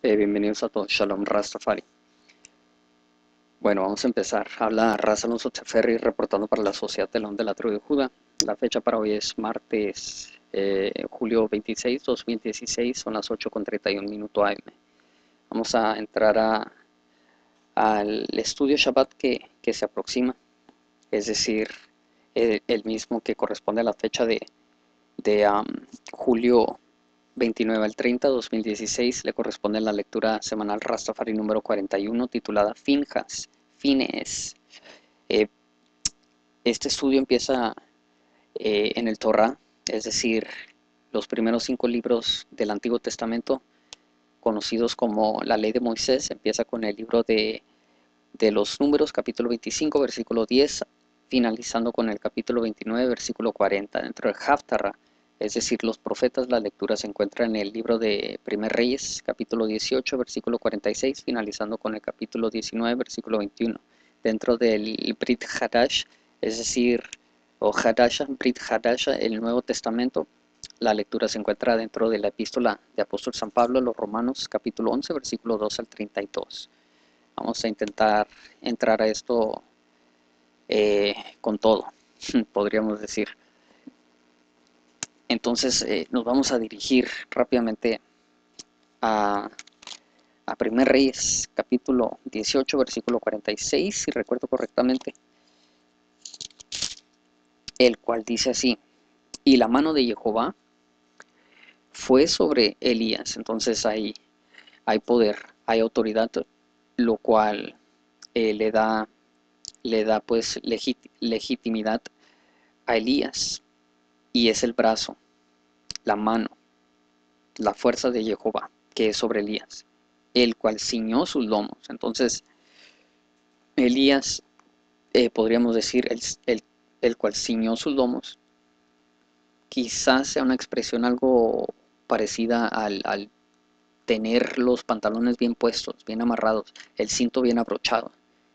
Bienvenidos a todos, Shalom Rastafari. Bueno, vamos a empezar. Habla Raz Alonso Teferri reportando para la Sociedad de León de la Tribu de Judá. La fecha para hoy es martes, julio 26, 2016, son las 8:31 AM. Vamos a entrar al estudio Shabbat que se aproxima, es decir, el mismo que corresponde a la fecha de julio 29 al 30, 2016, le corresponde la lectura semanal Rastafari número 41, titulada Fines. Eh, este estudio empieza en el Torá, es decir, los primeros 5 libros del Antiguo Testamento, conocidos como la Ley de Moisés. Empieza con el libro de los Números, capítulo 25, versículo 10, finalizando con el capítulo 29, versículo 40. Dentro del Haftarah, es decir, los profetas, la lectura se encuentra en el libro de Primer Reyes, capítulo 18, versículo 46, finalizando con el capítulo 19, versículo 21. Dentro del Brit Hadash, es decir, o Hadasha, Brit Hadasha, el Nuevo Testamento, la lectura se encuentra dentro de la epístola de Apóstol San Pablo a los Romanos, capítulo 11, versículo 2 al 32. Vamos a intentar entrar a esto con todo, podríamos decir. Entonces nos vamos a dirigir rápidamente a, a Primer Reyes, capítulo 18, versículo 46, si recuerdo correctamente, el cual dice así: y la mano de Jehová fue sobre Elías. Entonces hay poder, hay autoridad, lo cual le da pues legitimidad a Elías, y es el brazo, la mano, la fuerza de Jehová, que es sobre Elías, el cual ciñó sus lomos. Entonces, Elías, podríamos decir, el cual ciñó sus lomos, quizás sea una expresión algo parecida al tener los pantalones bien puestos, bien amarrados, el cinto bien abrochado,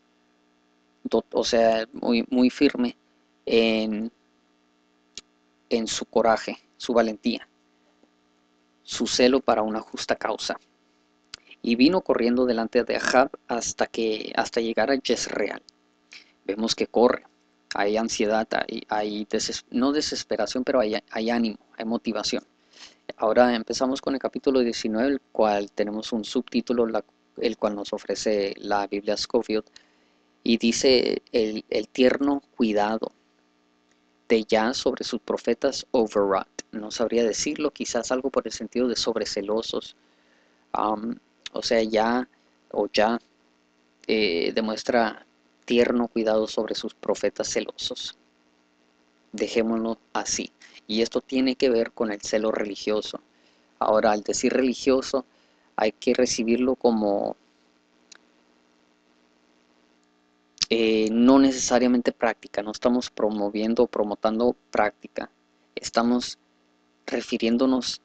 o sea, muy firme en, en su coraje, su valentía, su celo para una justa causa. Y vino corriendo delante de Ahab hasta llegar a Jezreel. Vemos que corre, hay ansiedad, hay no desesperación, pero hay ánimo, hay motivación. Ahora empezamos con el capítulo 19, el cual tenemos un subtítulo, el cual nos ofrece la Biblia Scofield, y dice el tierno cuidado de Yah sobre sus profetas overwrought. No sabría decirlo, quizás algo por el sentido de sobrecelosos. Um, o sea, ya demuestra tierno cuidado sobre sus profetas celosos. Dejémoslo así. Y esto tiene que ver con el celo religioso. Ahora, al decir religioso, hay que recibirlo como no necesariamente práctica. No estamos promoviendo o promotando práctica. Estamos refiriéndonos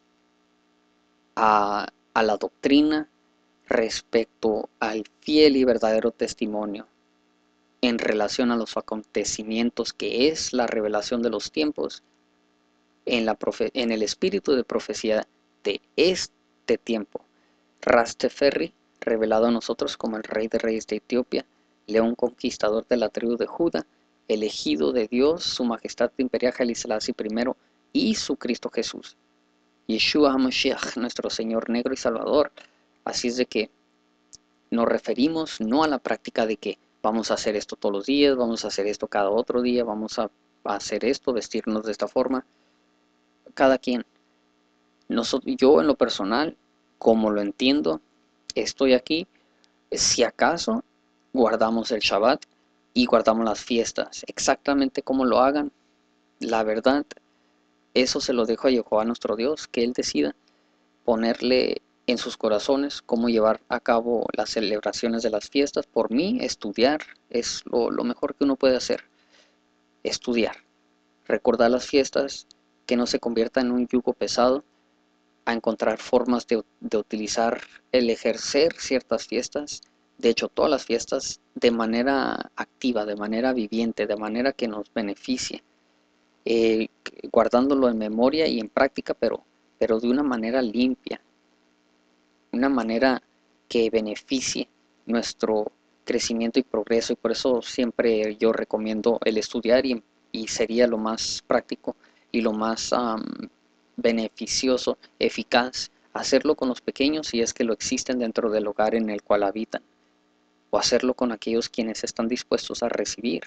a la doctrina respecto al fiel y verdadero testimonio en relación a los acontecimientos que es la revelación de los tiempos en el espíritu de profecía de este tiempo. Rasteferri, revelado a nosotros como el Rey de Reyes de Etiopía, León conquistador de la tribu de Judá, elegido de Dios, su majestad imperial Haile Selassie I y su Cristo Jesús. Yeshua HaMashiach, nuestro Señor negro y Salvador. Así es de que nos referimos no a la práctica de que vamos a hacer esto todos los días, vamos a hacer esto cada otro día, vamos a hacer esto, vestirnos de esta forma. Cada quien. Yo en lo personal, como lo entiendo, estoy aquí, si acaso guardamos el Shabbat y guardamos las fiestas, exactamente como lo hagan, la verdad, eso se lo dejo a Jehová nuestro Dios, que Él decida ponerle en sus corazones cómo llevar a cabo las celebraciones de las fiestas. Por mí, estudiar es lo mejor que uno puede hacer, estudiar, recordar las fiestas, que no se convierta en un yugo pesado, a encontrar formas de utilizar el ejercer ciertas fiestas, de hecho todas las fiestas, de manera activa, de manera viviente, de manera que nos beneficie, eh, guardándolo en memoria y en práctica, pero de una manera limpia, una manera que beneficie nuestro crecimiento y progreso, y por eso siempre yo recomiendo el estudiar y sería lo más práctico y lo más beneficioso, eficaz, hacerlo con los pequeños si es que lo existen dentro del hogar en el cual habitan, o hacerlo con aquellos quienes están dispuestos a recibir.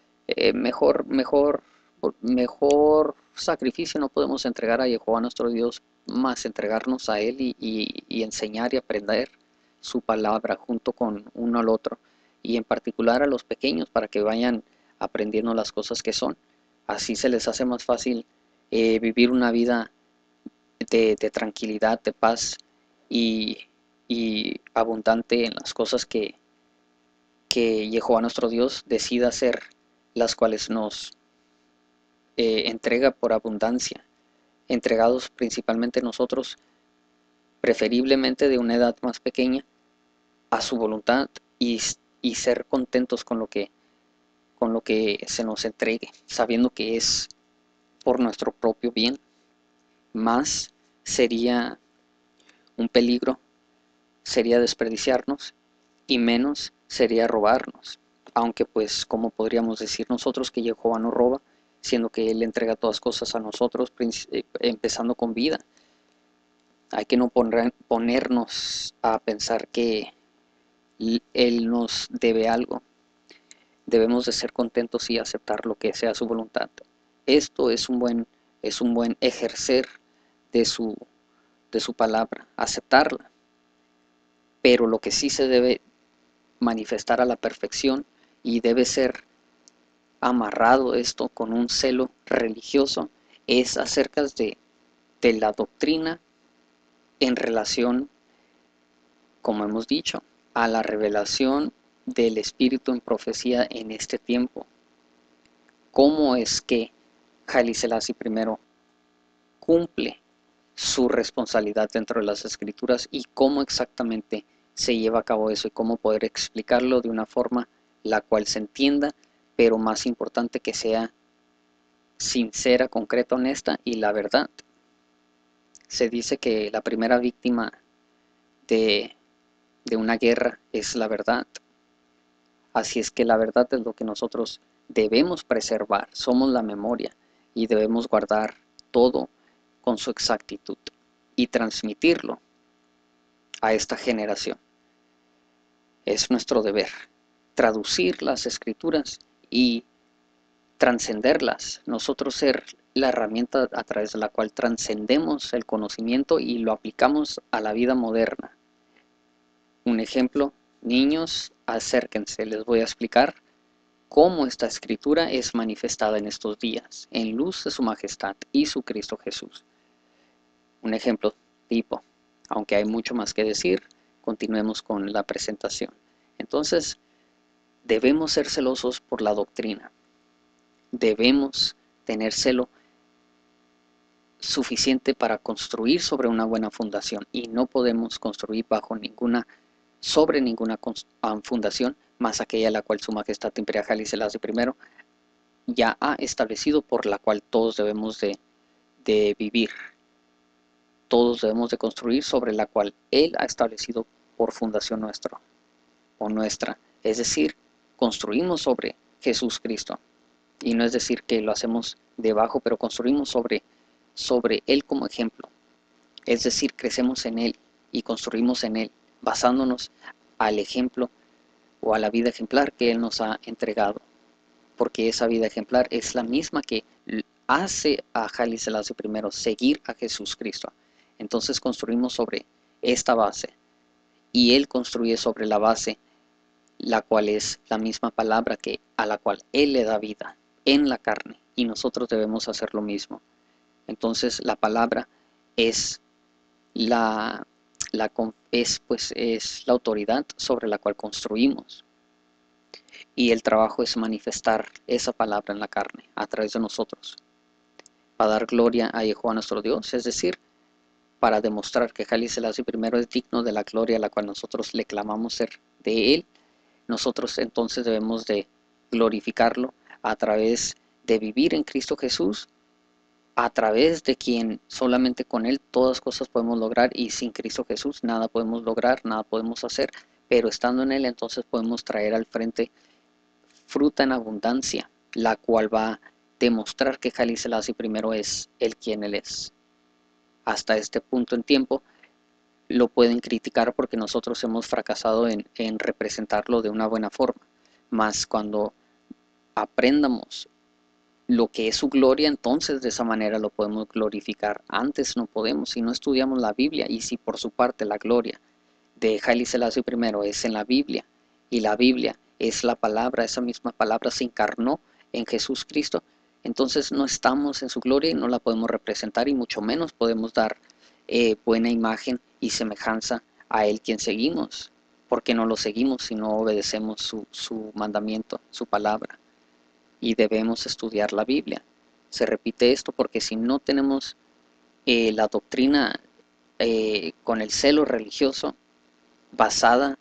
Mejor sacrificio no podemos entregar a Jehová nuestro Dios, más entregarnos a Él y enseñar y aprender su palabra junto con uno al otro, y en particular a los pequeños para que vayan aprendiendo las cosas que son. Así se les hace más fácil vivir una vida de tranquilidad, de paz y, y abundante en las cosas que Jehová nuestro Dios decida hacer, las cuales nos entrega por abundancia, entregados principalmente nosotros, preferiblemente de una edad más pequeña, a su voluntad y ser contentos con lo que se nos entregue, sabiendo que es por nuestro propio bien. Más sería un peligro, sería desperdiciarnos, y menos sería robarnos. Aunque pues, ¿cómo podríamos decir nosotros que Jehová no roba, siendo que Él entrega todas cosas a nosotros, empezando con vida? Hay que no ponernos a pensar que Él nos debe algo. Debemos de ser contentos y aceptar lo que sea su voluntad. Esto es un buen ejercer de de su palabra, aceptarla. Pero lo que sí se debe manifestar a la perfección y debe ser amarrado esto con un celo religioso es acerca de la doctrina en relación, como hemos dicho, a la revelación del Espíritu en profecía en este tiempo. ¿Cómo es que Haile Selassie I cumple su responsabilidad dentro de las Escrituras y cómo exactamente se lleva a cabo eso y cómo poder explicarlo de una forma la cual se entienda, pero más importante que sea sincera, concreta, honesta y la verdad? Se dice que la primera víctima de, de una guerra es la verdad. Así es que la verdad es lo que nosotros debemos preservar, somos la memoria y debemos guardar todo con su exactitud y transmitirlo a esta generación. Es nuestro deber traducir las escrituras y trascenderlas, nosotros ser la herramienta a través de la cual trascendemos el conocimiento y lo aplicamos a la vida moderna. Un ejemplo, niños, acérquense, les voy a explicar cómo esta escritura es manifestada en estos días, en luz de su majestad y su Cristo Jesús. Un ejemplo tipo, aunque hay mucho más que decir, continuemos con la presentación. Entonces, debemos ser celosos por la doctrina. Debemos tener celo suficiente para construir sobre una buena fundación y no podemos construir sobre ninguna fundación más aquella la cual su majestad imperial Haile Selassie I ya ha establecido, por la cual todos debemos de vivir. Todos debemos de construir sobre la cual Él ha establecido por fundación nuestra. Es decir, construimos sobre Jesús Cristo. Y no es decir que lo hacemos debajo, pero construimos sobre Él como ejemplo. Es decir, crecemos en Él y construimos en Él, basándonos al ejemplo o a la vida ejemplar que Él nos ha entregado. Porque esa vida ejemplar es la misma que hace a Haile Selassie I seguir a Jesús Cristo. Entonces construimos sobre esta base y Él construye sobre la base, la cual es la misma palabra a la cual Él le da vida en la carne, y nosotros debemos hacer lo mismo. Entonces la palabra es es la autoridad sobre la cual construimos, y el trabajo es manifestar esa palabra en la carne a través de nosotros, para dar gloria a Jehová nuestro Dios, es decir, para demostrar que Haile Selassie I es digno de la gloria a la cual nosotros le clamamos ser de Él. Nosotros entonces debemos de glorificarlo a través de vivir en Cristo Jesús, a través de quien solamente con Él todas cosas podemos lograr, y sin Cristo Jesús nada podemos lograr, nada podemos hacer, pero estando en Él entonces podemos traer al frente fruta en abundancia, la cual va a demostrar que Haile Selassie primero es el quien Él es. Hasta este punto en tiempo lo pueden criticar porque nosotros hemos fracasado en representarlo de una buena forma, mas cuando aprendamos lo que es su gloria, entonces de esa manera lo podemos glorificar. Antes no podemos, si no estudiamos la Biblia, y si por su parte la gloria de Haile Selassie I es en la Biblia, y la Biblia es la palabra, esa misma palabra se encarnó en Jesús Cristo, entonces no estamos en su gloria y no la podemos representar, y mucho menos podemos dar buena imagen y semejanza a Él quien seguimos, porque no lo seguimos si no obedecemos su mandamiento, su palabra, y debemos estudiar la Biblia. Se repite esto porque si no tenemos la doctrina con el celo religioso basada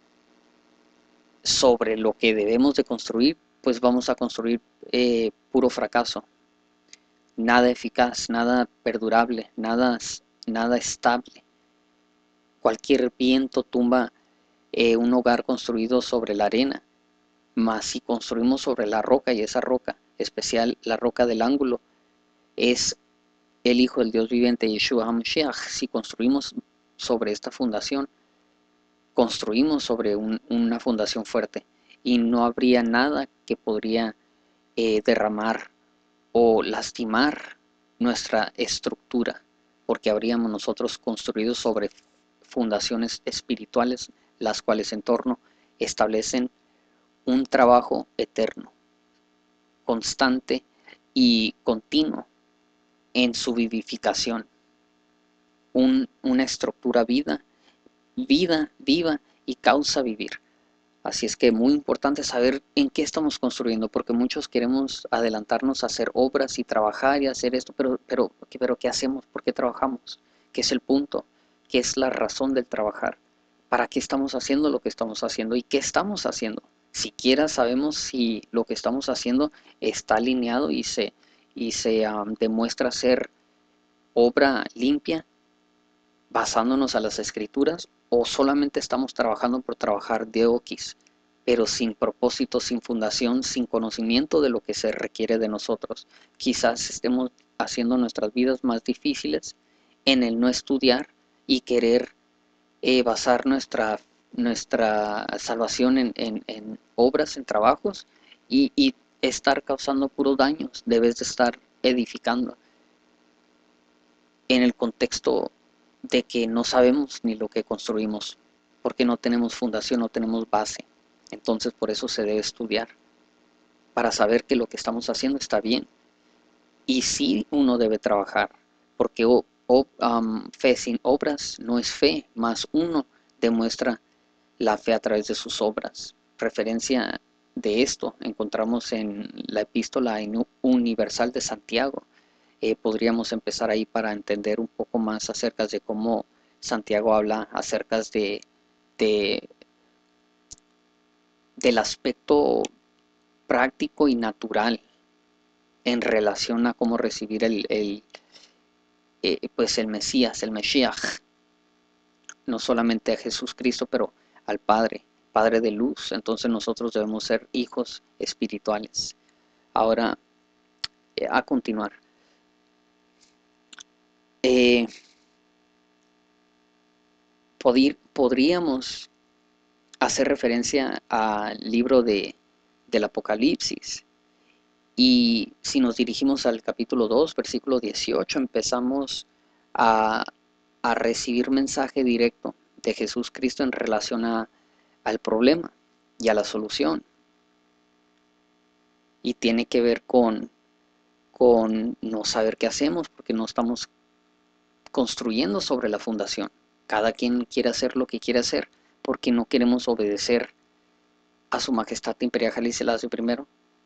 sobre lo que debemos de construir, pues vamos a construir puro fracaso, nada eficaz, nada perdurable, nada estable. Cualquier viento tumba un hogar construido sobre la arena, mas si construimos sobre la roca, y esa roca, especial la roca del ángulo, es el Hijo del Dios viviente, Yeshua HaMashiach, si construimos sobre esta fundación, construimos sobre una fundación fuerte, y no habría nada que podría derramar o lastimar nuestra estructura, porque habríamos nosotros construido sobre fundaciones espirituales, las cuales en torno establecen un trabajo eterno, constante y continuo en su vivificación, una estructura viva y causa vivir. Así es que muy importante saber en qué estamos construyendo, porque muchos queremos adelantarnos a hacer obras y trabajar y hacer esto, pero ¿qué hacemos? ¿Por qué trabajamos? ¿Qué es el punto? ¿Qué es la razón del trabajar? ¿Para qué estamos haciendo lo que estamos haciendo? ¿Y qué estamos haciendo? Siquiera sabemos si lo que estamos haciendo está alineado y se demuestra ser obra limpia, basándonos a las escrituras, o solamente estamos trabajando por trabajar de oquis, pero sin propósito, sin fundación, sin conocimiento de lo que se requiere de nosotros. Quizás estemos haciendo nuestras vidas más difíciles en el no estudiar y querer basar nuestra salvación en obras, en trabajos, y estar causando puros daños. Debes de estar edificando en el contexto de que no sabemos ni lo que construimos, porque no tenemos fundación, no tenemos base. Entonces por eso se debe estudiar, para saber que lo que estamos haciendo está bien. Y sí uno debe trabajar, porque fe sin obras no es fe, más uno demuestra la fe a través de sus obras. Referencia de esto encontramos en la epístola universal de Santiago. Podríamos empezar ahí para entender un poco más acerca de cómo Santiago habla acerca de, del aspecto práctico y natural en relación a cómo recibir pues el Mesías, el Mesías, no solamente a Jesús Cristo, pero al Padre, Padre de luz. Entonces nosotros debemos ser hijos espirituales. Ahora, a continuar. Eh, podríamos hacer referencia al libro del Apocalipsis. Y si nos dirigimos al capítulo 2, versículo 18, empezamos a, a recibir mensaje directo de Jesús Cristo en relación al problema y a la solución. Y tiene que ver con no saber qué hacemos, porque no estamos construyendo sobre la fundación. Cada quien quiere hacer lo que quiere hacer, porque no queremos obedecer a su majestad imperial Haile Selassie I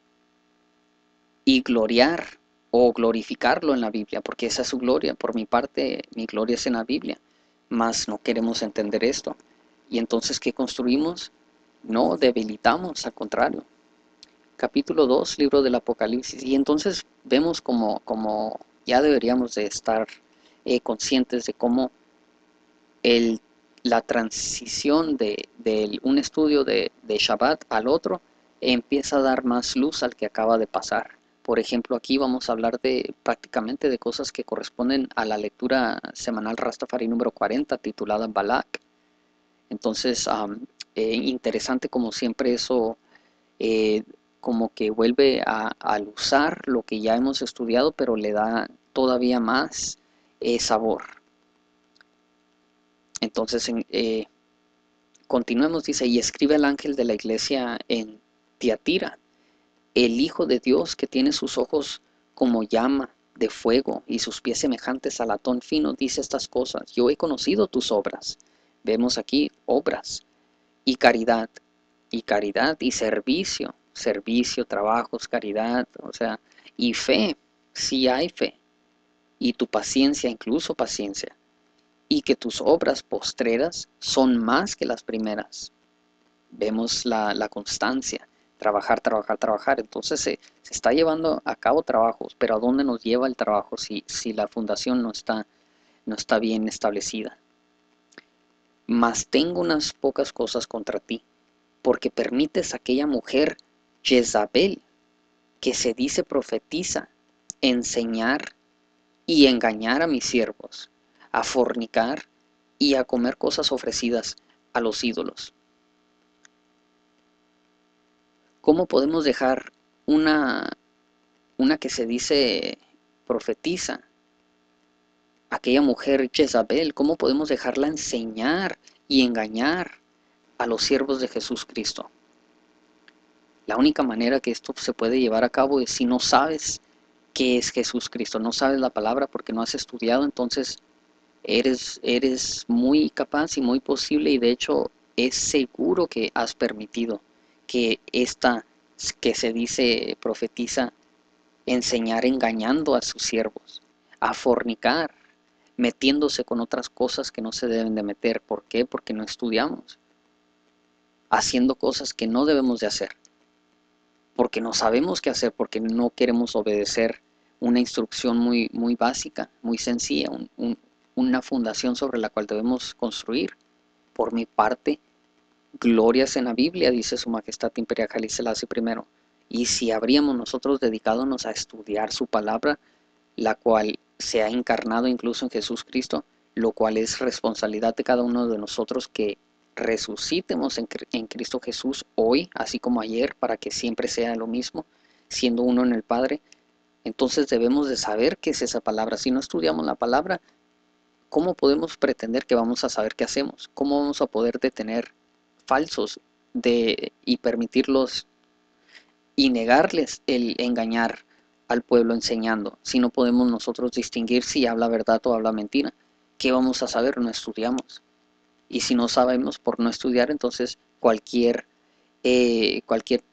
y gloriar o glorificarlo en la Biblia, porque esa es su gloria. Por mi parte, mi gloria es en la Biblia, mas no queremos entender esto. Y entonces, ¿qué construimos? No, debilitamos, al contrario. Capítulo 2, libro del Apocalipsis. Y entonces vemos como ya deberíamos de estar conscientes de cómo la transición de un estudio de Shabbat al otro empieza a dar más luz al que acaba de pasar. Por ejemplo, aquí vamos a hablar de prácticamente de cosas que corresponden a la lectura semanal Rastafari número 40, titulada Balak. Entonces, interesante como siempre eso, eh, como que vuelve al usar lo que ya hemos estudiado, pero le da todavía más sabor. Entonces, continuemos, dice, y escribe el ángel de la iglesia en Tiatira, el Hijo de Dios que tiene sus ojos como llama de fuego y sus pies semejantes a latón fino, dice estas cosas. Yo he conocido tus obras. Vemos aquí obras y caridad y servicio, servicio, trabajos, caridad, o sea, y fe, si hay fe, y tu paciencia, incluso paciencia, y que tus obras postreras son más que las primeras. Vemos la constancia, trabajar, trabajar, trabajar. Entonces se está llevando a cabo trabajos, pero ¿a dónde nos lleva el trabajo si la fundación no está bien establecida? Mas tengo unas pocas cosas contra ti, porque permites a aquella mujer Jezabel, que se dice profetiza, enseñar y engañar a mis siervos, a fornicar y a comer cosas ofrecidas a los ídolos. ¿Cómo podemos dejar una, una que se dice profetiza, aquella mujer Jezabel, cómo podemos dejarla enseñar y engañar a los siervos de Jesús Cristo? La única manera que esto se puede llevar a cabo es si no sabes qué es Jesús Cristo, no sabes la palabra porque no has estudiado, entonces eres muy capaz y muy posible, y de hecho es seguro que has permitido que esta que se dice profetiza enseñar engañando a sus siervos, a fornicar, metiéndose con otras cosas que no se deben de meter. ¿Por qué? Porque no estudiamos, haciendo cosas que no debemos de hacer, porque no sabemos qué hacer, porque no queremos obedecer una instrucción muy, muy básica, muy sencilla, una fundación sobre la cual debemos construir. Por mi parte, glorias en la Biblia, dice Su Majestad Imperial Haile Selassie I. Y si habríamos nosotros dedicadonos a estudiar su palabra, la cual se ha encarnado incluso en Jesús Cristo, lo cual es responsabilidad de cada uno de nosotros que resucitemos en Cristo Jesús hoy, así como ayer, para que siempre sea lo mismo, siendo uno en el Padre. Entonces debemos de saber qué es esa palabra. Si no estudiamos la palabra, ¿cómo podemos pretender que vamos a saber qué hacemos? ¿Cómo vamos a poder detener falsos y permitirlos y negarles el engañar al pueblo enseñando? Si no podemos nosotros distinguir si habla verdad o habla mentira, ¿qué vamos a saber? No estudiamos. Y si no sabemos por no estudiar, entonces cualquier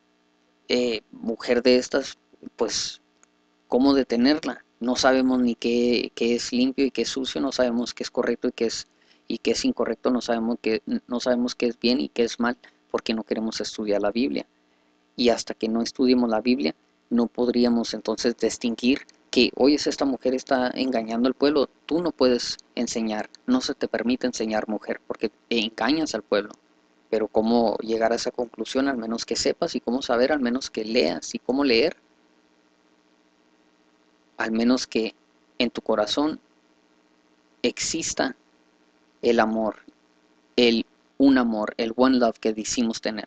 mujer de estas, pues, ¿cómo detenerla? No sabemos ni qué es limpio y qué es sucio, no sabemos qué es correcto y qué es incorrecto, no sabemos qué es bien y qué es mal, porque no queremos estudiar la Biblia. Y hasta que no estudiemos la Biblia, no podríamos entonces distinguir que hoy esta mujer está engañando al pueblo. Tú no puedes enseñar, no se te permite enseñar, mujer, porque engañas al pueblo. Pero cómo llegar a esa conclusión, al menos que sepas, y cómo saber, al menos que leas, y cómo leer, al menos que en tu corazón exista el amor, el un amor, el one love que decimos tener.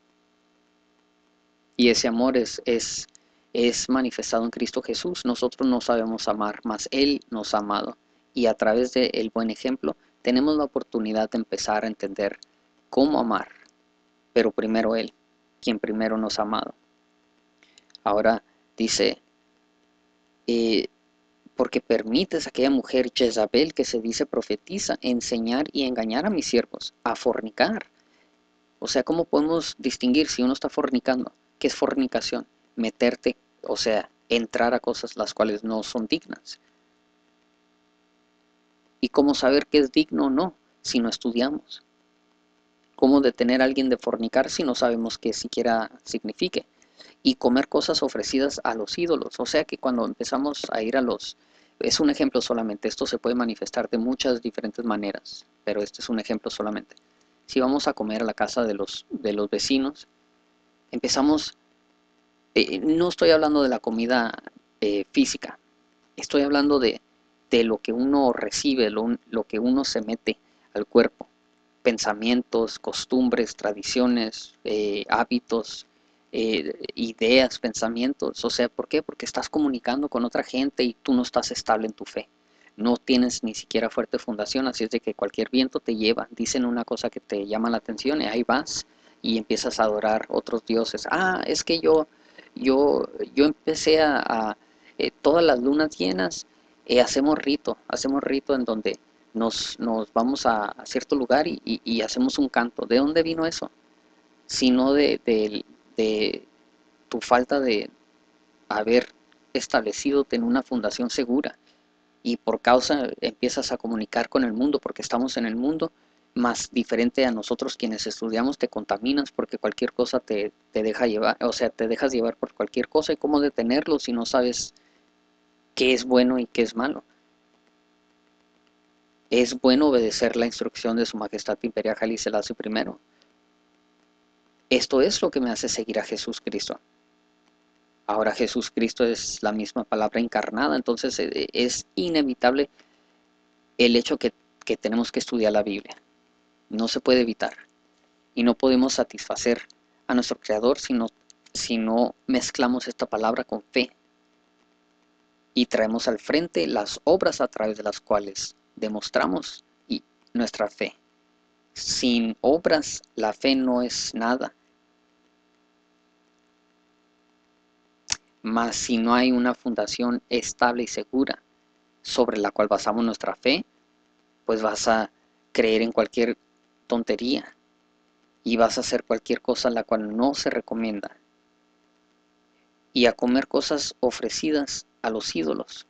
Y ese amor es manifestado en Cristo Jesús. Nosotros no sabemos amar, mas Él nos ha amado. Y a través del buen ejemplo tenemos la oportunidad de empezar a entender cómo amar. Pero primero Él, quien primero nos ha amado. Ahora dice, eh, porque permites a aquella mujer Jezabel que se dice profetiza enseñar y engañar a mis siervos, a fornicar. O sea, ¿cómo podemos distinguir si uno está fornicando? ¿Qué es fornicación? Meterte, o sea, entrar a cosas las cuales no son dignas. ¿Y cómo saber qué es digno o no si no estudiamos? ¿Cómo detener a alguien de fornicar si no sabemos qué siquiera signifique? Y comer cosas ofrecidas a los ídolos. O sea que cuando empezamos a ir Es un ejemplo solamente, esto se puede manifestar de muchas diferentes maneras, pero este es un ejemplo solamente. Si vamos a comer a la casa de los vecinos, empezamos, no estoy hablando de la comida física, estoy hablando de lo que uno recibe, lo que uno se mete al cuerpo, pensamientos, costumbres, tradiciones, hábitos, ideas, pensamientos. O sea, ¿por qué? Porque estás comunicando con otra gente y tú no estás estable en tu fe. No tienes ni siquiera fuerte fundación, así es de que cualquier viento te lleva. Dicen una cosa que te llama la atención y ahí vas y empiezas a adorar otros dioses. Ah, es que yo empecé todas las lunas llenas, hacemos rito en donde nos vamos a cierto lugar y hacemos un canto. ¿De dónde vino eso? Sino de tu falta de haber establecido en una fundación segura y por causa empiezas a comunicar con el mundo porque estamos en el mundo, más diferente a nosotros quienes estudiamos, te contaminas porque cualquier cosa te deja llevar, o sea, te dejas llevar por cualquier cosa y cómo detenerlo si no sabes qué es bueno y qué es malo. Es bueno obedecer la instrucción de Su Majestad Imperial Haile Selassie I. Esto es lo que me hace seguir a Jesús Cristo. Ahora Jesús Cristo es la misma palabra encarnada, entonces es inevitable el hecho que tenemos que estudiar la Biblia. No se puede evitar. Y no podemos satisfacer a nuestro Creador si no mezclamos esta palabra con fe y traemos al frente las obras a través de las cuales demostramos nuestra fe. Sin obras la fe no es nada. Mas si no hay una fundación estable y segura sobre la cual basamos nuestra fe, pues vas a creer en cualquier tontería y vas a hacer cualquier cosa la cual no se recomienda y a comer cosas ofrecidas a los ídolos.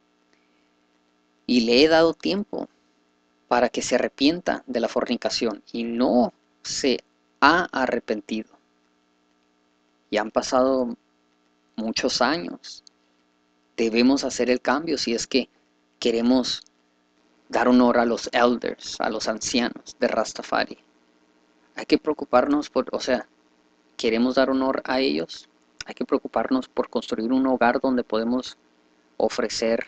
Y le he dado tiempo para que se arrepienta de la fornicación y no se ha arrepentido. Y han pasado muchos años. Debemos hacer el cambio si es que queremos dar honor a los elders, a los ancianos de Rastafari. Hay que preocuparnos por, o sea, queremos dar honor a ellos, hay que preocuparnos por construir un hogar donde podemos ofrecer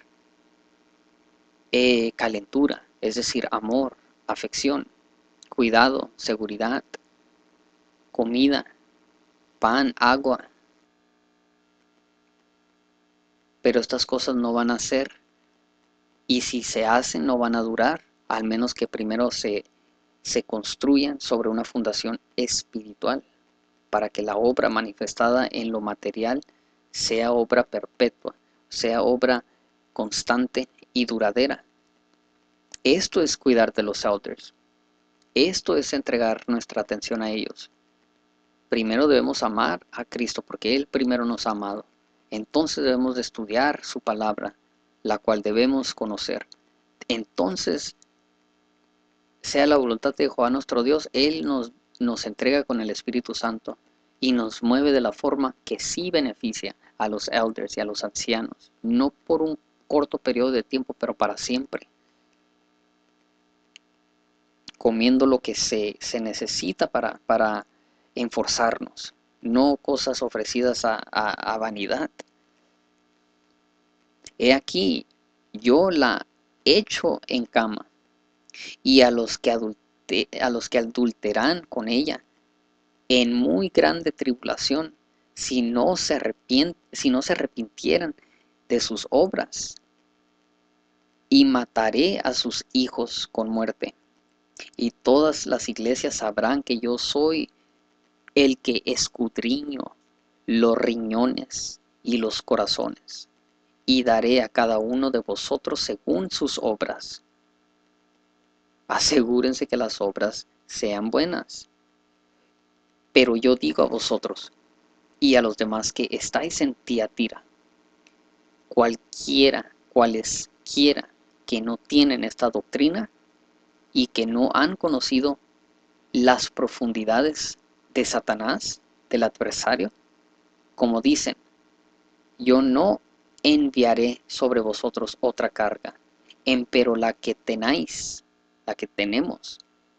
calentura, es decir, amor, afección, cuidado, seguridad, comida, pan, agua. Pero estas cosas no van a ser, y si se hacen no van a durar, al menos que primero se construyan sobre una fundación espiritual, para que la obra manifestada en lo material sea obra perpetua, sea obra constante y duradera. Esto es cuidar de los elders. Esto es entregar nuestra atención a ellos. Primero debemos amar a Cristo porque Él primero nos ha amado. Entonces debemos de estudiar su palabra, la cual debemos conocer. Entonces, sea la voluntad de Jehová nuestro Dios, Él nos entrega con el Espíritu Santo y nos mueve de la forma que sí beneficia a los elders y a los ancianos, no por un corto periodo de tiempo, pero para siempre, comiendo lo que se necesita para enforzarnos, no cosas ofrecidas a vanidad. He aquí, yo la echo en cama, y a los que adulteran con ella, en muy grande tribulación, si no se arrepintieran de sus obras, y mataré a sus hijos con muerte. Y todas las iglesias sabrán que yo soy el que escudriño los riñones y los corazones, y daré a cada uno de vosotros según sus obras. Asegúrense que las obras sean buenas. Pero yo digo a vosotros y a los demás que estáis en Tiatira, cualesquiera que no tienen esta doctrina y que no han conocido las profundidades de Satanás, del adversario, como dicen, yo no enviaré sobre vosotros otra carga, empero la que tenéis, la que tenemos,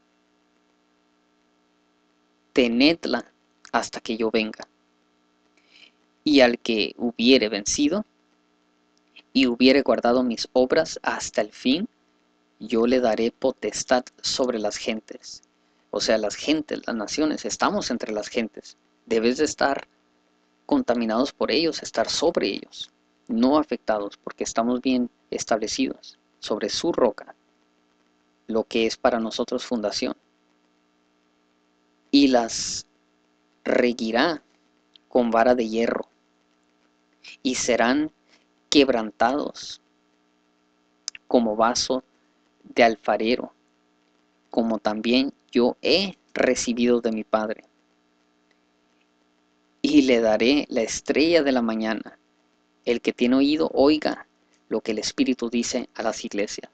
tenedla hasta que yo venga. Y al que hubiere vencido y hubiere guardado mis obras hasta el fin, yo le daré potestad sobre las gentes. O sea, las gentes, las naciones, estamos entre las gentes. Debes de estar contaminados por ellos, estar sobre ellos, no afectados, porque estamos bien establecidos sobre su roca, lo que es para nosotros fundación. Y las reguirá con vara de hierro, y serán quebrantados como vaso de alfarero, como también yo he recibido de mi Padre. Y le daré la estrella de la mañana. El que tiene oído, oiga lo que el Espíritu dice a las iglesias.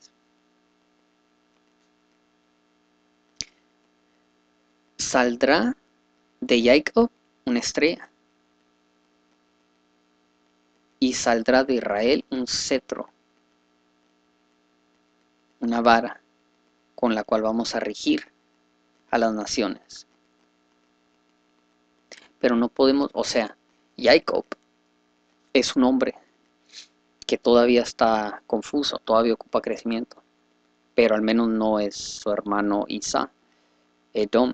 Saldrá de Jacob una estrella, y saldrá de Israel un cetro, una vara, con la cual vamos a regir a las naciones. Pero no podemos, o sea, Jacob es un hombre que todavía está confuso, todavía ocupa crecimiento, pero al menos no es su hermano Isaac, Edom.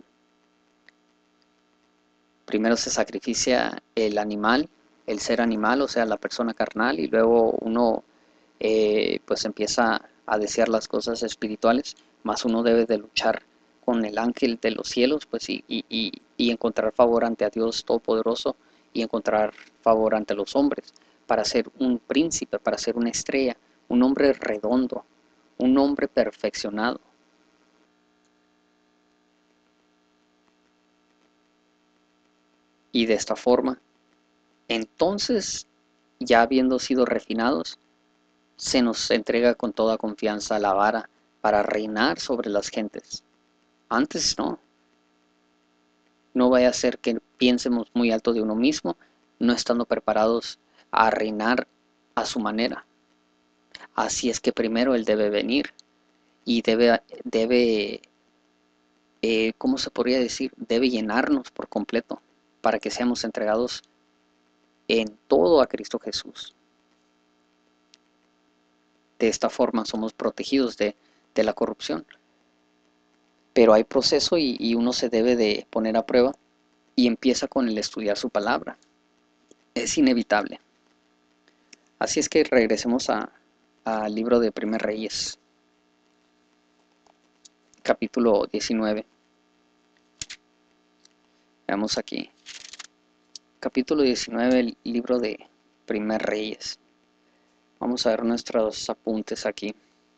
Primero se sacrifica el animal, el ser animal, o sea, la persona carnal, y luego uno pues empieza a desear las cosas espirituales, más uno debe de luchar con el ángel de los cielos, pues y encontrar favor ante a Dios Todopoderoso y encontrar favor ante los hombres, para ser un príncipe, para ser una estrella, un hombre redondo, un hombre perfeccionado. Y de esta forma, entonces, ya habiendo sido refinados, se nos entrega con toda confianza la vara para reinar sobre las gentes. Antes no. No vaya a ser que piensemos muy alto de uno mismo, no estando preparados a reinar a su manera. Así es que primero Él debe venir y ¿cómo se podría decir? Debe llenarnos por completo para que seamos entregados en todo a Cristo Jesús. De esta forma somos protegidos de la corrupción. Pero hay proceso y uno se debe de poner a prueba y empieza con el estudiar su palabra. Es inevitable. Así es que regresemos al libro de Primer Reyes, capítulo 19. Veamos aquí. Capítulo 19, el libro de Primer Reyes. Vamos a ver nuestros apuntes aquí.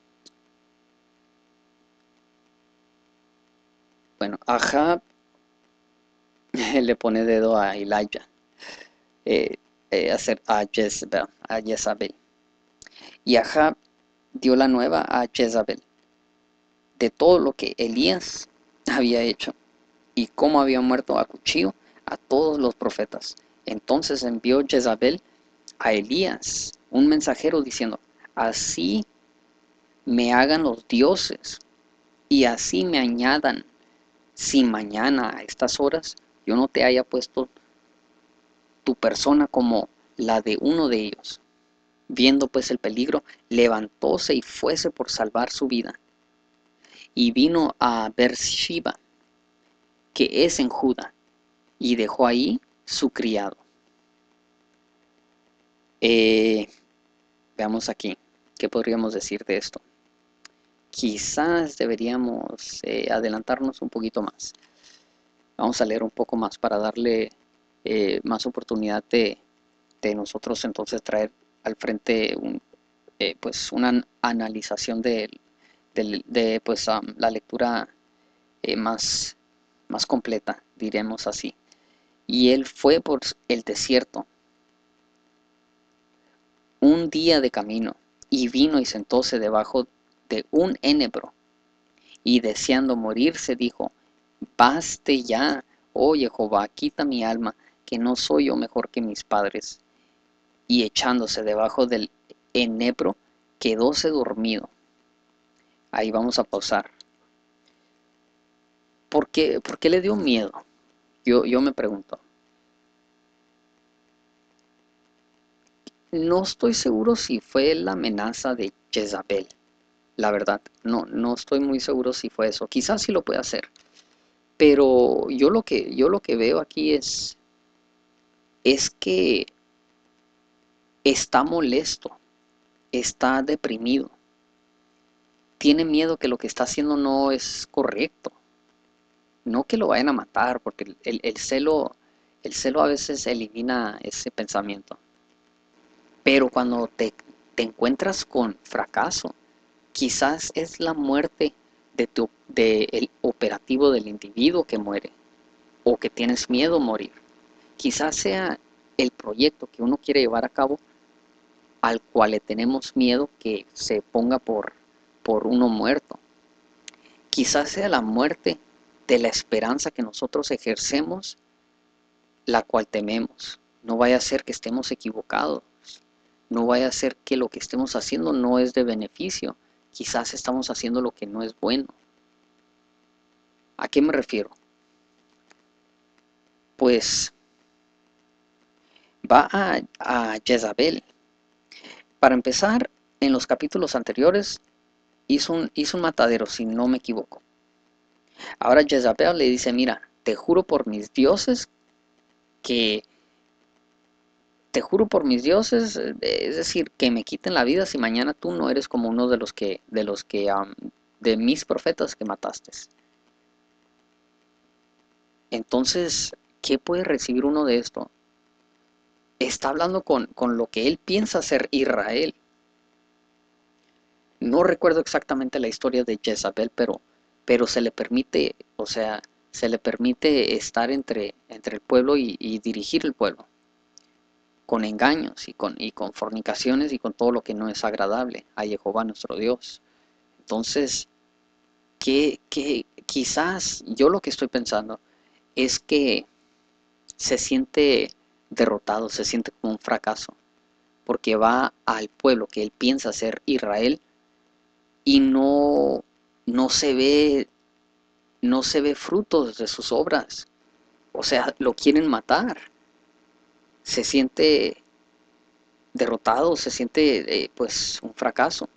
Bueno, Ahab le pone dedo a Elijah, a Jezabel. Y Ahab dio la nueva a Jezabel de todo lo que Elías había hecho y cómo había muerto a cuchillo a todos los profetas. Entonces envió Jezabel a Elías un mensajero diciendo: así me hagan los dioses y así me añadan, si mañana a estas horas yo no te haya puesto tu persona como la de uno de ellos. Viendo pues el peligro, levantóse y fuese por salvar su vida. Y vino a Beersheba, que es en Judá, y dejó ahí su criado. Veamos aquí, ¿qué podríamos decir de esto? Quizás deberíamos adelantarnos un poquito más. Vamos a leer un poco más para darle más oportunidad de nosotros entonces traer al frente pues una analización de pues, la lectura más completa, diremos así. Y él fue por el desierto un día de camino, y vino y sentóse debajo de un enebro, y deseando morirse dijo: baste ya, oh Jehová, quita mi alma, que no soy yo mejor que mis padres. y echándose debajo del enebro, quedóse dormido. Ahí vamos a pausar. ¿Por qué le dio miedo? Yo me pregunto. No estoy seguro si fue la amenaza de Jezabel, la verdad. No estoy muy seguro si fue eso. Quizás sí lo puede hacer. Pero yo lo que veo aquí es que está molesto, está deprimido, tiene miedo que lo que está haciendo no es correcto. No que lo vayan a matar, porque el celo a veces elimina ese pensamiento. Pero cuando te encuentras con fracaso, quizás es la muerte de el operativo del individuo que muere o que tienes miedo a morir. Quizás sea el proyecto que uno quiere llevar a cabo al cual le tenemos miedo que se ponga por uno muerto. Quizás sea la muerte de la esperanza que nosotros ejercemos, la cual tememos. No vaya a ser que estemos equivocados. No vaya a ser que lo que estemos haciendo no es de beneficio. Quizás estamos haciendo lo que no es bueno. ¿A qué me refiero? Pues va a Jezabel. Para empezar, en los capítulos anteriores hizo un matadero, si no me equivoco. Ahora Jezabel le dice, mira, te juro por mis dioses que te juro por mis dioses, es decir, que me quiten la vida si mañana tú no eres como uno de mis profetas que mataste. Entonces, ¿qué puede recibir uno de esto? Está hablando con lo que él piensa ser Israel. No recuerdo exactamente la historia de Jezabel, pero se le permite, o sea, se le permite estar entre el pueblo y dirigir el pueblo, con engaños y con fornicaciones y con todo lo que no es agradable a Jehová nuestro Dios. Entonces, que quizás yo lo que estoy pensando es que se siente derrotado, se siente como un fracaso, porque va al pueblo que él piensa ser Israel y no se ve, no se ve frutos de sus obras. O sea, lo quieren matar. Se siente derrotado, se siente pues un fracaso.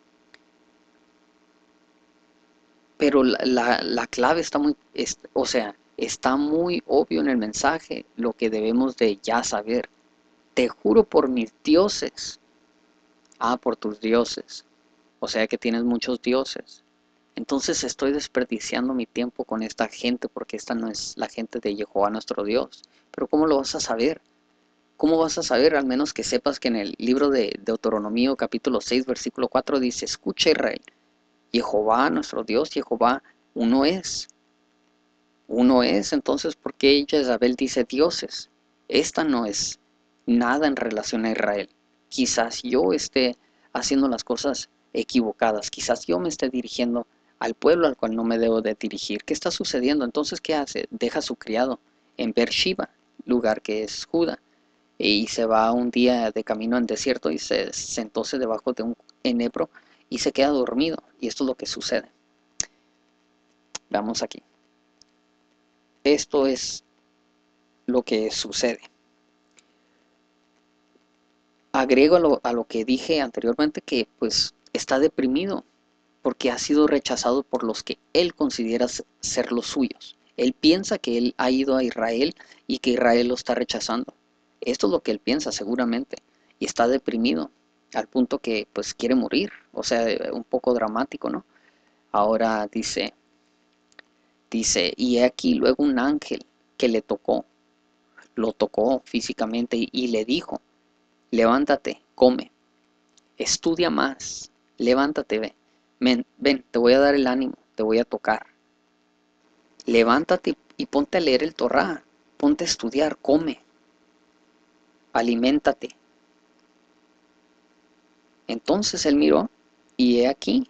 Pero la clave está o sea, está muy obvio en el mensaje lo que debemos de ya saber. Te juro por mis dioses. Ah, por tus dioses. O sea que tienes muchos dioses. Entonces estoy desperdiciando mi tiempo con esta gente porque esta no es la gente de Jehová nuestro Dios. Pero ¿cómo lo vas a saber? ¿Cómo vas a saber? Al menos que sepas que en el libro de Deuteronomio capítulo 6 versículo 4 dice, escucha Israel, Jehová nuestro Dios, Jehová uno es. Uno es, entonces, ¿por qué Jezabel dice dioses? Esta no es nada en relación a Israel. Quizás yo esté haciendo las cosas equivocadas, quizás yo me esté dirigiendo al pueblo al cual no me debo de dirigir. ¿Qué está sucediendo? Entonces, ¿qué hace? Deja a su criado en Beersheba, lugar que es Judá, y se va un día de camino en desierto y se sentóse debajo de un enebro y se queda dormido. Y esto es lo que sucede. Veamos aquí. Esto es lo que sucede. Agrego a lo que dije anteriormente que pues está deprimido porque ha sido rechazado por los que él considera ser los suyos. Él piensa que él ha ido a Israel y que Israel lo está rechazando. Esto es lo que él piensa seguramente y está deprimido al punto que pues quiere morir. O sea, un poco dramático, ¿no? Ahora dice, y he aquí luego un ángel que lo tocó físicamente y le dijo, levántate, come, estudia más, levántate, ven, te voy a dar el ánimo, te voy a tocar. Levántate y ponte a leer el Torá, ponte a estudiar, come, aliméntate. Entonces él miró y he aquí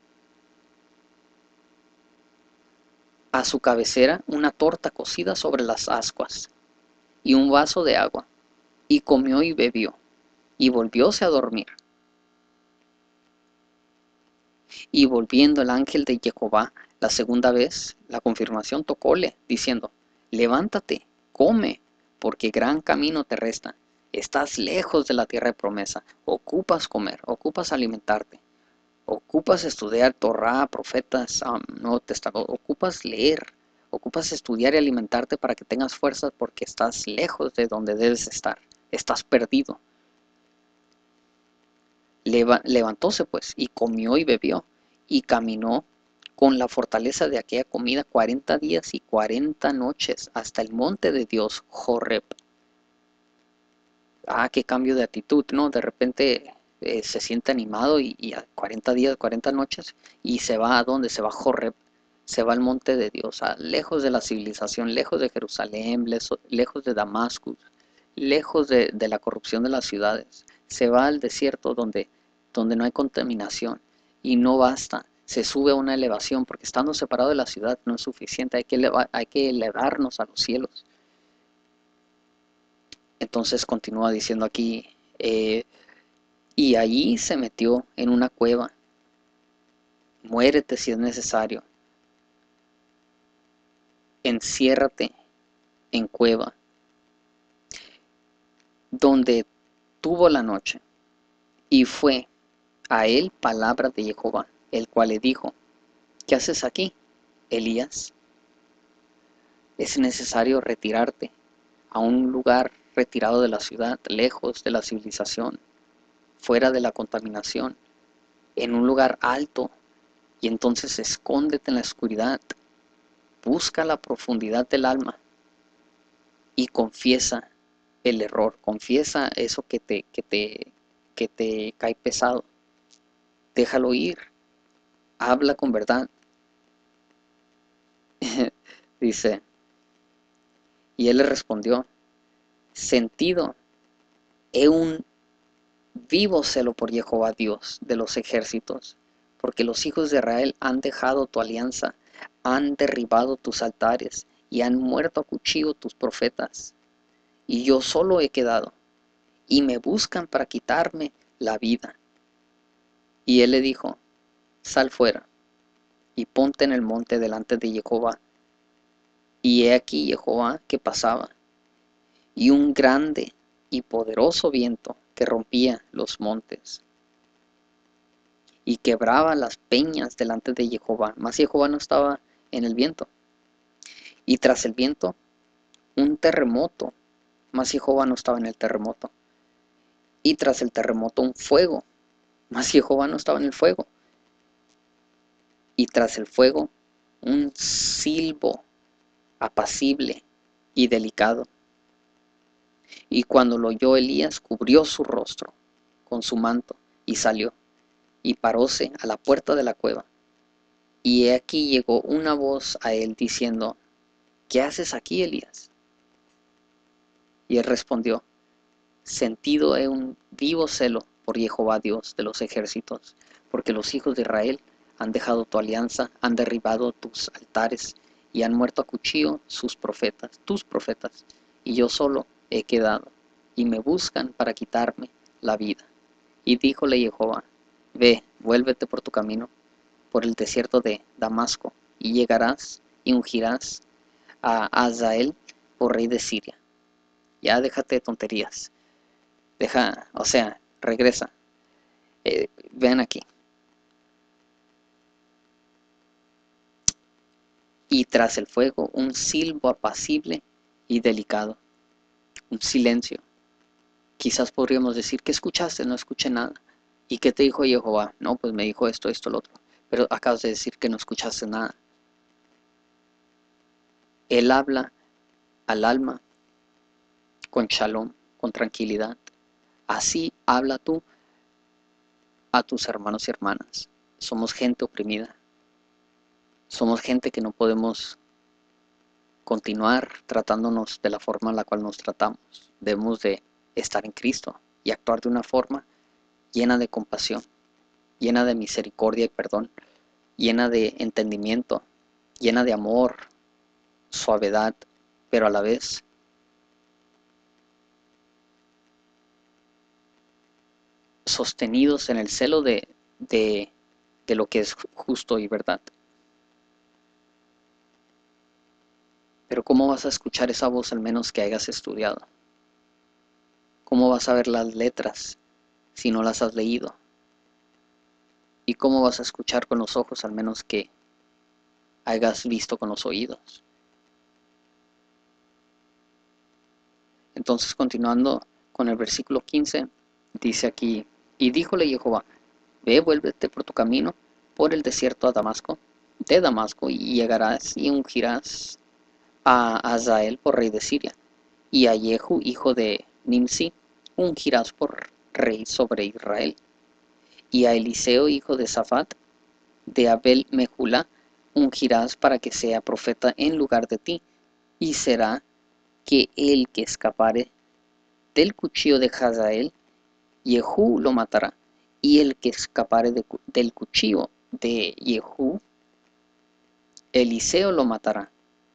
a su cabecera una torta cocida sobre las ascuas y un vaso de agua, y comió y bebió. y volvióse a dormir. Y volviendo el ángel de Jehová la segunda vez, la confirmación tocóle, diciendo, levántate, come, porque gran camino te resta. Estás lejos de la tierra de promesa. Ocupas comer, ocupas alimentarte, ocupas estudiar Torah, profetas, Nuevo Testamento, ocupas leer, ocupas estudiar y alimentarte para que tengas fuerzas porque estás lejos de donde debes estar. Estás perdido. Levantóse pues y comió y bebió y caminó con la fortaleza de aquella comida 40 días y 40 noches hasta el monte de Dios, Horeb. Qué cambio de actitud, ¿no? De repente se siente animado y a 40 días, 40 noches y se va a dónde, se va a Horeb, se va al monte de Dios, lejos de la civilización, lejos de Jerusalén, lejos de Damasco, lejos de la corrupción de las ciudades. Se va al desierto donde no hay contaminación y no basta. Se sube a una elevación porque estando separado de la ciudad no es suficiente, hay que elevarnos a los cielos. Entonces continúa diciendo aquí, y allí se metió en una cueva. Muérete si es necesario. Enciérrate en cueva, donde tuvo la noche. Y fue a él palabra de Jehová, el cual le dijo, ¿qué haces aquí, Elías? Es necesario retirarte a un lugar retirado de la ciudad, lejos de la civilización, fuera de la contaminación, en un lugar alto, y entonces escóndete en la oscuridad, busca la profundidad del alma y confiesa el error, confiesa eso que te cae pesado, déjalo ir, habla con verdad. Dice, y él le respondió, sentido he un vivo celo por Jehová Dios de los ejércitos, porque los hijos de Israel han dejado tu alianza, han derribado tus altares y han muerto a cuchillo tus profetas. Y yo solo he quedado, y me buscan para quitarme la vida. Y él le dijo, sal fuera, y ponte en el monte delante de Jehová. Y he aquí Jehová que pasaba, y un grande y poderoso viento que rompía los montes, y quebraba las peñas delante de Jehová. Mas Jehová no estaba en el viento. Y tras el viento, un terremoto. Mas Jehová no estaba en el terremoto. Y tras el terremoto, un fuego. Mas Jehová no estaba en el fuego. Y tras el fuego, un silbo apacible y delicado. Y cuando lo oyó Elías, cubrió su rostro con su manto y salió, y paróse a la puerta de la cueva. Y he aquí llegó una voz a él diciendo, ¿qué haces aquí, Elías? Y él respondió, sentido he un vivo celo por Jehová Dios de los ejércitos, porque los hijos de Israel han dejado tu alianza, han derribado tus altares y han muerto a cuchillo tus profetas, y yo solo he quedado, y me buscan para quitarme la vida. Y díjole Jehová, ve, vuélvete por tu camino, por el desierto de Damasco, y llegarás y ungirás a Hazael por rey de Siria. Ya déjate de tonterías. Regresa. Vean aquí. Y tras el fuego, un silbo apacible y delicado. Un silencio. Quizás podríamos decir, ¿qué escuchaste? No escuché nada. ¿Y qué te dijo Jehová? No, pues me dijo esto, esto, lo otro. Pero acabas de decir que no escuchaste nada. Él habla al alma con shalom, con tranquilidad. Así habla tú a tus hermanos y hermanas. Somos gente oprimida. Somos gente que no podemos continuar tratándonos de la forma en la cual nos tratamos. Debemos de estar en Cristo y actuar de una forma llena de compasión, llena de misericordia y perdón, llena de entendimiento, llena de amor, suavidad, pero a la vez sostenidos en el celo de lo que es justo y verdad. Pero ¿cómo vas a escuchar esa voz al menos que hayas estudiado? ¿Cómo vas a ver las letras si no las has leído? ¿Y cómo vas a escuchar con los ojos al menos que hayas visto con los oídos? Entonces, continuando con el versículo 15, dice aquí, y díjole Jehová, ve, vuélvete por tu camino por el desierto de Damasco, y llegarás y ungirás a Hazael por rey de Siria, y a Jehu, hijo de Nimsi, ungirás por rey sobre Israel, y a Eliseo, hijo de Safat, de Abel Mehula, ungirás para que sea profeta en lugar de ti, y será que el que escapare del cuchillo de Hazael, Jehú lo matará, y el que escapare del cuchillo de Jehú, Eliseo lo matará.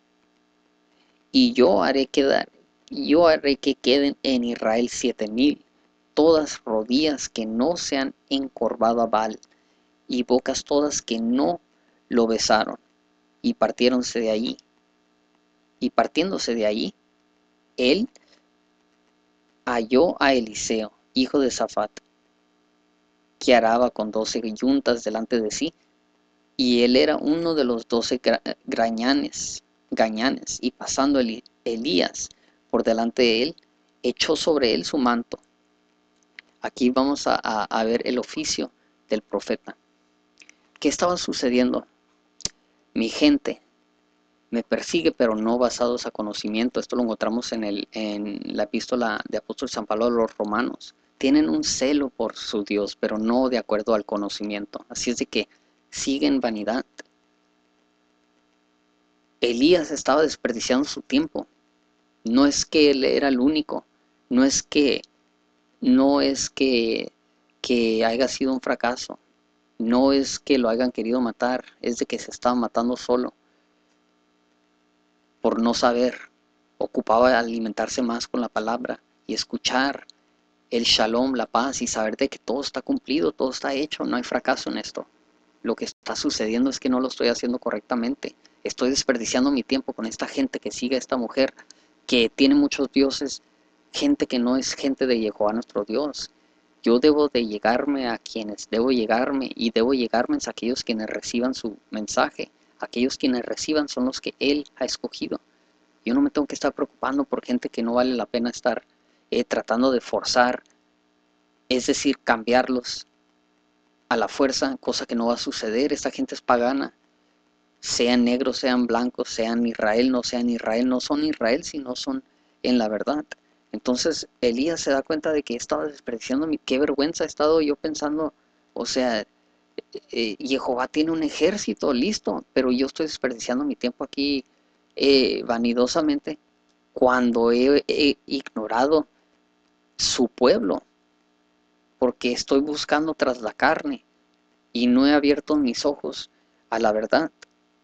Y yo haré que queden en Israel 7,000, todas rodillas que no se han encorvado a Baal, y bocas todas que no lo besaron, y partiéronse de allí. Y partiéndose de allí, él halló a Eliseo, hijo de Safat, que araba con 12 yuntas delante de sí, y él era uno de los 12 gañanes, y pasando Elías por delante de él, echó sobre él su manto. Aquí vamos a ver el oficio del profeta. ¿Qué estaba sucediendo? Mi gente me persigue, pero no basados a conocimiento. Esto lo encontramos en la epístola de apóstol San Pablo a los Romanos. Tienen un celo por su Dios, pero no de acuerdo al conocimiento. Así es de que siguen vanidad. Elías estaba desperdiciando su tiempo. No es que él era el único, no es que, no es que haya sido un fracaso, no es que lo hayan querido matar, es de que se estaba matando solo por no saber. Ocupaba alimentarse más con la palabra y escuchar el shalom, la paz, y saber de que todo está cumplido, todo está hecho, no hay fracaso en esto. Lo que está sucediendo es que no lo estoy haciendo correctamente. Estoy desperdiciando mi tiempo con esta gente que sigue a esta mujer, que tiene muchos dioses, gente que no es gente de Jehová nuestro Dios. Yo debo de llegarme a quienes debo llegarme, y debo llegarme a aquellos quienes reciban su mensaje. Aquellos quienes reciban son los que Él ha escogido. Yo no me tengo que estar preocupando por gente que no vale la pena estar tratando de forzar, es decir, cambiarlos a la fuerza, cosa que no va a suceder. Esta gente es pagana, sean negros, sean blancos, sean Israel, no son Israel si no son en la verdad. Entonces Elías se da cuenta de que estaba desperdiciando qué vergüenza he estado yo pensando, o sea, Jehová tiene un ejército listo, pero yo estoy desperdiciando mi tiempo aquí vanidosamente cuando he ignorado su pueblo, porque estoy buscando tras la carne y no he abierto mis ojos a la verdad.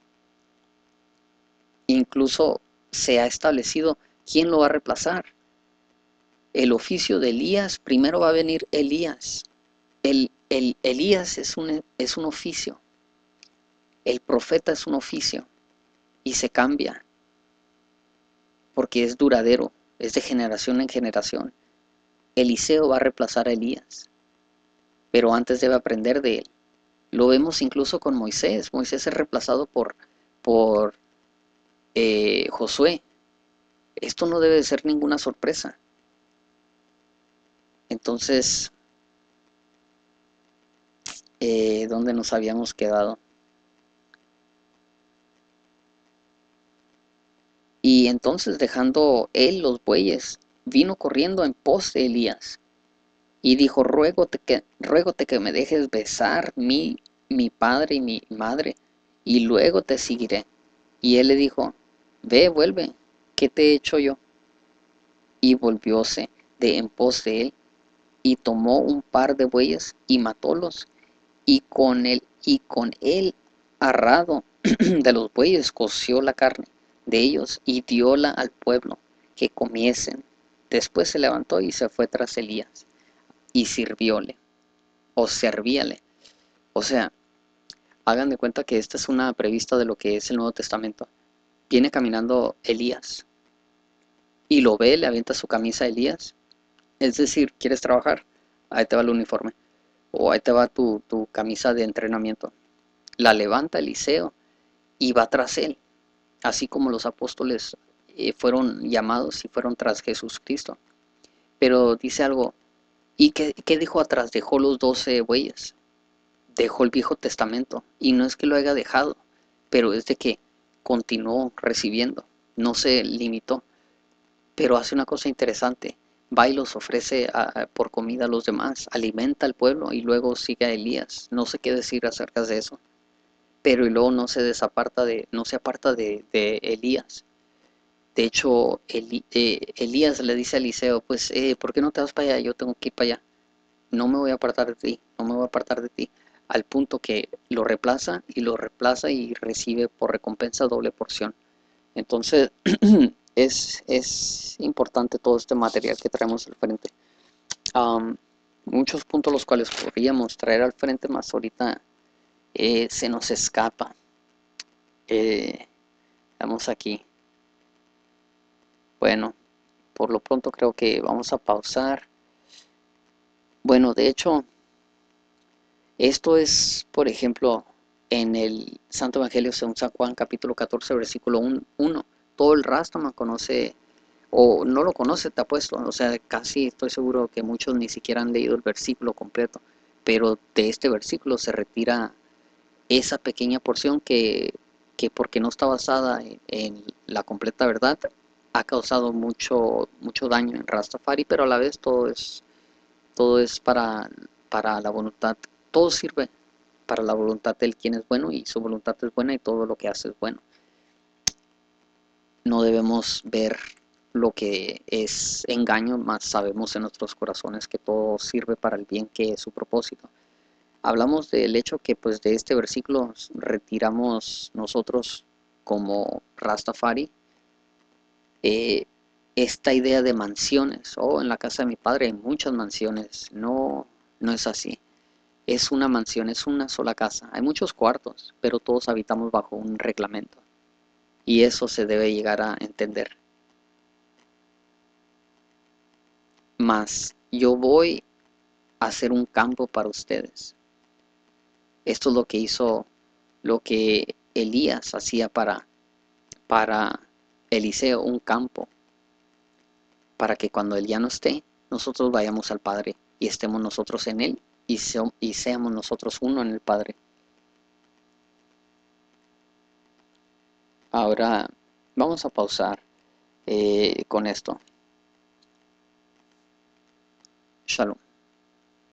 Incluso se ha establecido quién lo va a reemplazar. El oficio de Elías, primero va a venir Elías. El Elías es un oficio, el profeta es un oficio y se cambia porque es duradero, es de generación en generación. Eliseo va a reemplazar a Elías, pero antes debe aprender de él. Lo vemos incluso con Moisés. Moisés es reemplazado por Josué. Esto no debe de ser ninguna sorpresa. Entonces, ¿dónde nos habíamos quedado? Y entonces, dejando él los bueyes, vino corriendo en pos de Elías y dijo, ruégote que me dejes besar mi padre y mi madre, y luego te seguiré. Y él le dijo, ve, vuelve, ¿qué te he hecho yo? Y volvióse de en pos de él, y tomó un par de bueyes y matólos, y con el arrado de los bueyes coció la carne de ellos y dióla al pueblo que comiesen. Después se levantó y se fue tras Elías y sirvióle. o servíale. O sea, hagan de cuenta que esta es una prevista de lo que es el Nuevo Testamento. Viene caminando Elías y lo ve, le avienta su camisa a Elías. Es decir, ¿quieres trabajar? Ahí te va el uniforme. O ahí te va tu camisa de entrenamiento. La levanta Eliseo y va tras él. Así como los apóstoles fueron llamados y fueron tras Jesucristo. Pero dice algo, ¿y qué dejó atrás? Dejó los 12 bueyes, dejó el Viejo Testamento, y no es que lo haya dejado, pero es de que continuó recibiendo, no se limitó, pero hace una cosa interesante, va y los ofrece por comida a los demás, alimenta al pueblo y luego sigue a Elías, no sé qué decir acerca de eso, pero y luego no se aparta de Elías. De hecho, Elías le dice a Eliseo, pues, ¿por qué no te vas para allá? Yo tengo que ir para allá. No me voy a apartar de ti, no me voy a apartar de ti. Al punto que lo reemplaza y recibe por recompensa doble porción. Entonces, es importante todo este material que traemos al frente. Am, Muchos puntos los cuales podríamos traer al frente, más ahorita se nos escapa. Vamos aquí. Bueno, por lo pronto creo que vamos a pausar. Bueno, de hecho, esto es, por ejemplo, en el Santo Evangelio según San Juan, capítulo 14, versículo 1. Todo el Rastaman conoce, o no lo conoce, te apuesto. O sea, casi estoy seguro que muchos ni siquiera han leído el versículo completo. Pero de este versículo se retira esa pequeña porción que porque no está basada en la completa verdad, ha causado mucho daño en Rastafari, pero a la vez todo es para la voluntad, todo sirve para la voluntad del quien es bueno y su voluntad es buena y todo lo que hace es bueno. No debemos ver lo que es engaño, más sabemos en nuestros corazones que todo sirve para el bien que es su propósito. Hablamos del hecho que pues de este versículo retiramos nosotros como Rastafari eh, esta idea de mansiones. Oh, en la casa de mi padre hay muchas mansiones. No, no es así. Es una mansión, es una sola casa. Hay muchos cuartos, pero todos habitamos bajo un reglamento. Y eso se debe llegar a entender. Mas yo voy a hacer un campo para ustedes. Esto es lo que Elías hacía para Eliseo, un campo, para que cuando él ya no esté, nosotros vayamos al Padre y estemos nosotros en él y seamos nosotros uno en el Padre. Ahora vamos a pausar con esto. Shalom.